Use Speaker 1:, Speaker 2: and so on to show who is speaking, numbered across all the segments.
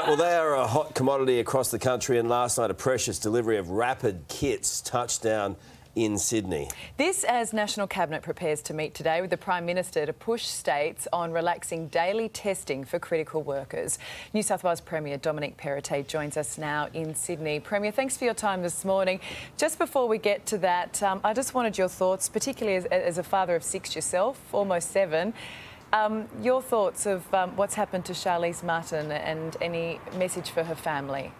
Speaker 1: right, well, they are a hot commodity across the country, and last night a precious delivery of rapid kits touched down in Sydney. This as National Cabinet prepares to meet today with the Prime Minister to push states on relaxing daily testing for critical workers. New South Wales Premier Dominic Perrottet joins us now in Sydney. Premier, thanks for your time this morning. Just before we get to that, I just wanted your thoughts, particularly as a father of 6 yourself, almost 7. Your thoughts of what's happened to Charlize Martin and any message for her family?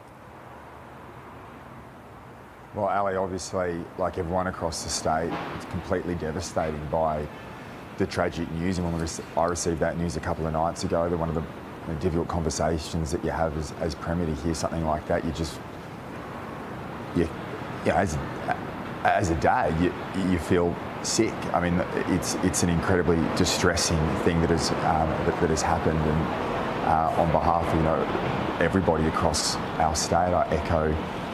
Speaker 2: Well, Ali, obviously, like everyone across the state, it's completely devastating by the tragic news. And when I received that news a couple of nights ago, one of the difficult conversations that you have as Premier to hear something like that, as a dad, you feel sick. I mean, it's an incredibly distressing thing that has happened, and on behalf of everybody across our state, I echo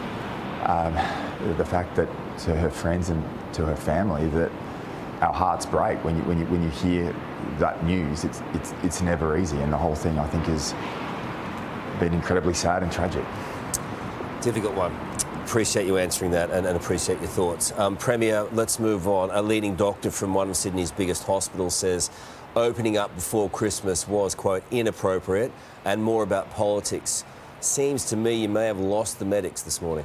Speaker 2: the fact that to her friends and to her family that our hearts break when you hear that news. It's never easy, and the whole thing, I think, has been incredibly sad and tragic.
Speaker 1: Difficult one. Appreciate you answering that and appreciate your thoughts. Premier, let's move on. A leading doctor from one of Sydney's biggest hospitals says opening up before Christmas was, quote, inappropriate and more about politics. Seems to me you may have lost the medics this morning.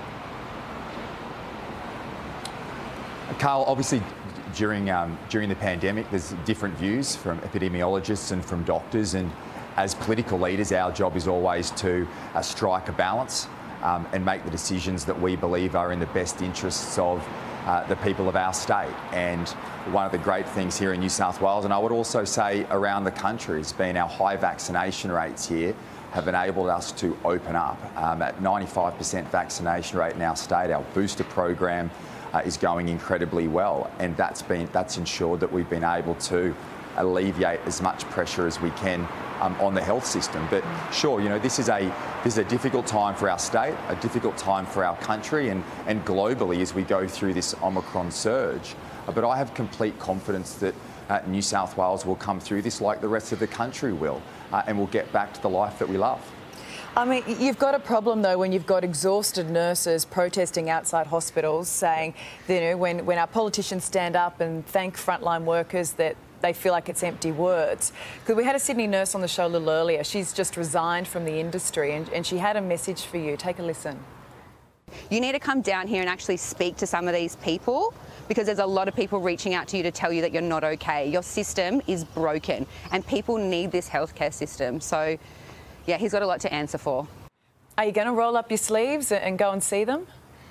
Speaker 2: Carl, obviously during the pandemic there's different views from epidemiologists and from doctors, and as political leaders our job is always to strike a balance and make the decisions that we believe are in the best interests of the people of our state. And one of the great things here in New South Wales, and I would also say around the country, has been our high vaccination rates here have enabled us to open up. At 95% vaccination rate in our state, our booster program is going incredibly well, and that's ensured that we've been able to alleviate as much pressure as we can on the health system. But sure, this is a difficult time for our state, a difficult time for our country, and globally as we go through this Omicron surge. But I have complete confidence that New South Wales will come through this like the rest of the country will, and we'll get back to the life that we love.
Speaker 3: I mean, you've got a problem, though, when you've got exhausted nurses protesting outside hospitals saying, when our politicians stand up and thank frontline workers, that they feel like it's empty words. Because we had a Sydney nurse on the show a little earlier. She's just resigned from the industry, and she had a message for you. Take a listen.
Speaker 4: You need to come down here and actually speak to some of these people, because there's a lot of people reaching out to you to tell you that you're not okay. Your system is broken, and people need this healthcare system. So, yeah, he's got a lot to answer for.
Speaker 3: Are you going to roll up your sleeves and go and see them?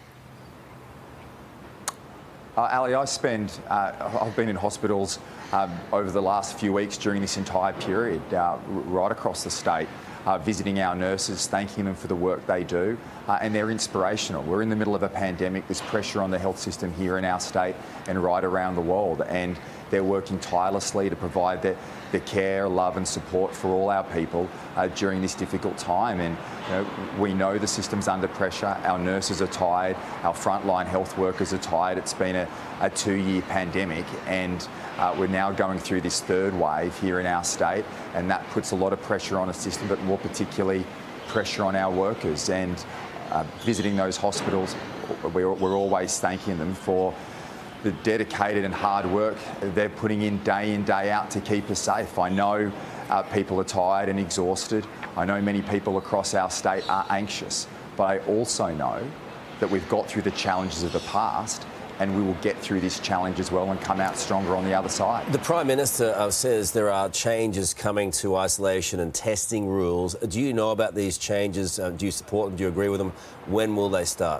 Speaker 2: Ali, I've been in hospitals over the last few weeks during this entire period, right across the state, visiting our nurses, thanking them for the work they do, and they're inspirational. We're in the middle of a pandemic. There's pressure on the health system here in our state and right around the world, and they're working tirelessly to provide the care, love and support for all our people during this difficult time. And we know the system's under pressure. Our nurses are tired. Our frontline health workers are tired. It's been a 2-year pandemic, and we're now going through this third wave here in our state, and that puts a lot of pressure on the system, but more particularly pressure on our workers. And visiting those hospitals, we're always thanking them for the dedicated and hard work they're putting in, day out to keep us safe. I know people are tired and exhausted. I know many people across our state are anxious, but I also know that we've got through the challenges of the past, and we will get through this challenge as well and come out stronger on the other side.
Speaker 1: The Prime Minister says there are changes coming to isolation and testing rules. Do you know about these changes? Do you support them? Do you agree with them? When will they start?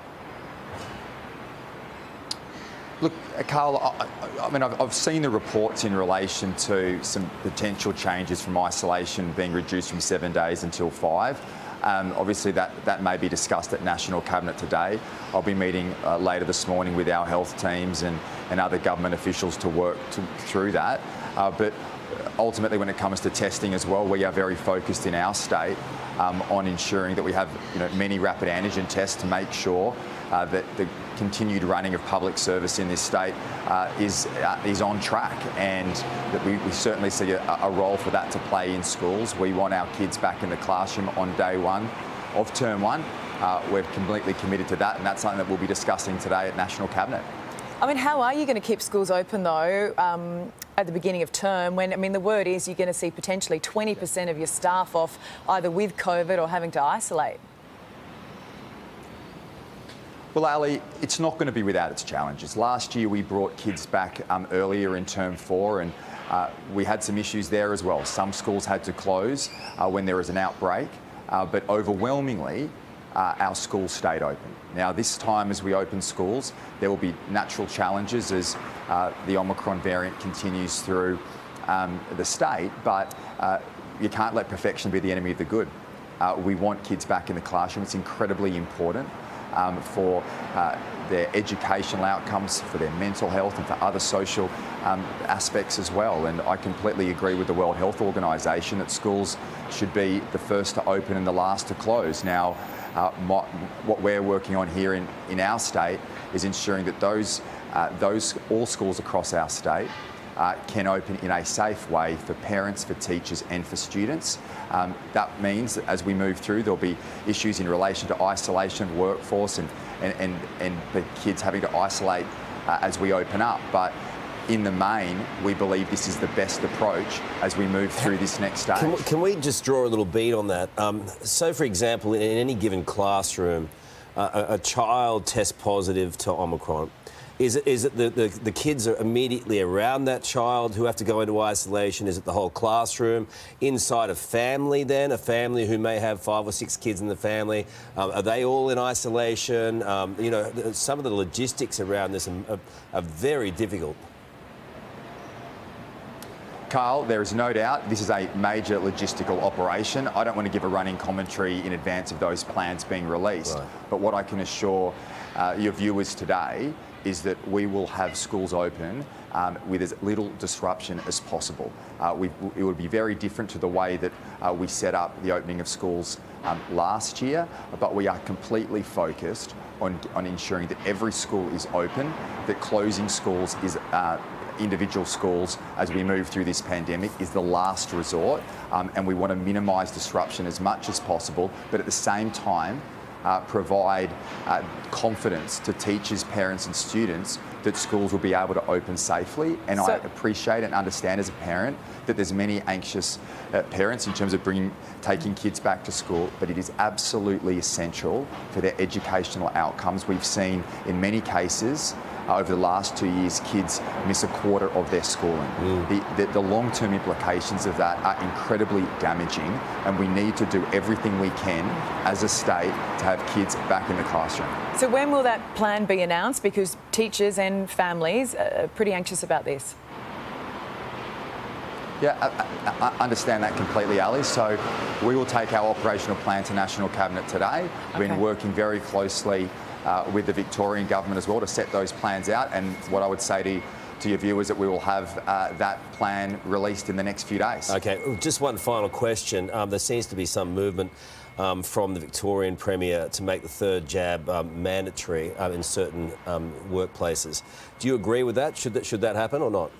Speaker 2: Look, Carl, I mean, I've seen the reports in relation to some potential changes from isolation being reduced from 7 days until 5. Obviously, that may be discussed at National Cabinet today. I'll be meeting later this morning with our health teams and other government officials to work through that. But ultimately, when it comes to testing as well, we are very focused in our state on ensuring that we have many rapid antigen tests to make sure that the continued running of public service in this state is on track, and that we certainly see a role for that to play in schools. We want our kids back in the classroom on day one of term one. We're completely committed to that, and that's something that we'll be discussing today at National Cabinet.
Speaker 3: I mean, how are you going to keep schools open, though, at the beginning of term when, I mean, the word is you're going to see potentially 20% of your staff off either with COVID or having to isolate?
Speaker 2: Well, Ali, it's not going to be without its challenges. Last year we brought kids back earlier in term 4, and we had some issues there as well. Some schools had to close when there was an outbreak, but overwhelmingly our schools stayed open. Now, this time as we open schools, there will be natural challenges as the Omicron variant continues through the state, but you can't let perfection be the enemy of the good. We want kids back in the classroom. It's incredibly important for their educational outcomes, for their mental health and for other social aspects as well. And I completely agree with the World Health Organisation that schools should be the first to open and the last to close. Now, what we're working on here in our state is ensuring that all schools across our state can open in a safe way for parents, for teachers and for students. That means that as we move through, there'll be issues in relation to isolation of workforce and the kids having to isolate as we open up. But in the main, we believe this is the best approach as we move through this next stage.
Speaker 1: Can we just draw a little bead on that? So, for example, in any given classroom, a child tests positive to Omicron. Is it the kids are immediately around that child who have to go into isolation? Is it the whole classroom? Inside a family then? A family who may have 5 or 6 kids in the family? Are they all in isolation? You know, some of the logistics around this are very difficult.
Speaker 2: Carl, there is no doubt this is a major logistical operation. I don't want to give a running commentary in advance of those plans being released. Right. But what I can assure your viewers today is that we will have schools open with as little disruption as possible. It would be very different to the way that we set up the opening of schools last year, but we are completely focused on ensuring that every school is open, that closing schools is individual schools as we move through this pandemic is the last resort, and we want to minimise disruption as much as possible, but at the same time provide confidence to teachers, parents and students that schools will be able to open safely. And I appreciate and understand as a parent that there's many anxious parents in terms of taking kids back to school, but it is absolutely essential for their educational outcomes. We've seen in many cases over the last 2 years, kids miss a quarter of their schooling. The long-term implications of that are incredibly damaging, and we need to do everything we can as a state to have kids back in the classroom.
Speaker 3: So when will that plan be announced? Because teachers and families are pretty anxious about this.
Speaker 2: Yeah, I understand that completely, Ali. So we will take our operational plan to National Cabinet today. We've been working very closely with the Victorian government as well to set those plans out, and what I would say to your viewers that we will have that plan released in the next few days.
Speaker 1: Okay, just one final question. There seems to be some movement from the Victorian Premier to make the 3rd jab mandatory in certain workplaces. Do you agree with that? Should that happen or not?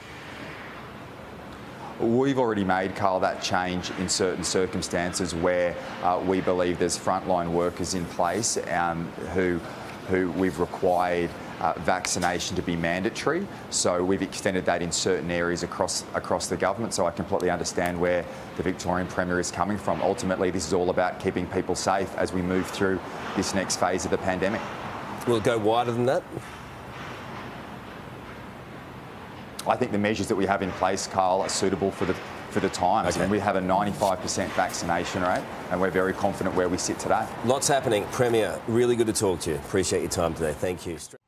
Speaker 2: We've already made, Carl, that change in certain circumstances where we believe there's frontline workers in place who we've required vaccination to be mandatory. So we've extended that in certain areas across the government. So I completely understand where the Victorian Premier is coming from. Ultimately, this is all about keeping people safe as we move through this next phase of the pandemic.
Speaker 1: Will it go wider than that?
Speaker 2: I think the measures that we have in place, Carl, are suitable for the times. Okay. And we have a 95% vaccination rate, and we're very confident where we sit today.
Speaker 1: Lots happening. Premier, really good to talk to you. Appreciate your time today. Thank you.